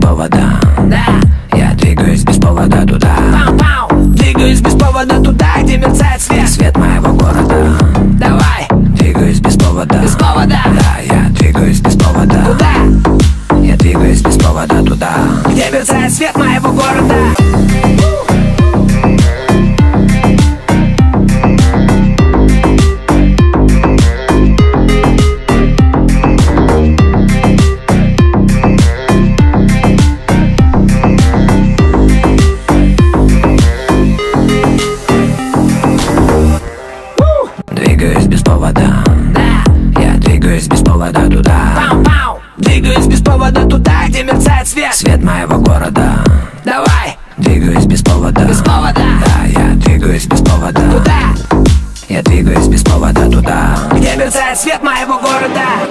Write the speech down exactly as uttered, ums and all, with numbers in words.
повода. Да, Я двигаюсь без повода туда. пау-пау. Двигаюсь без повода туда, где мерцает свет. Свет моего города. Давай, Двигаюсь без повода. без повода. Да, я двигаюсь без повода. Куда? Я двигаюсь без повода туда. Где мерцает свет моего города. Двигаюсь без повода. Да, Я двигаюсь без повода туда. пау-пау. Двигаюсь без повода туда, где мерцает свет. Свет моего города. Давай, Двигаюсь без повода. без повода. Да, я двигаюсь без повода. Куда? Я двигаюсь без повода туда. Где мерцает свет моего города.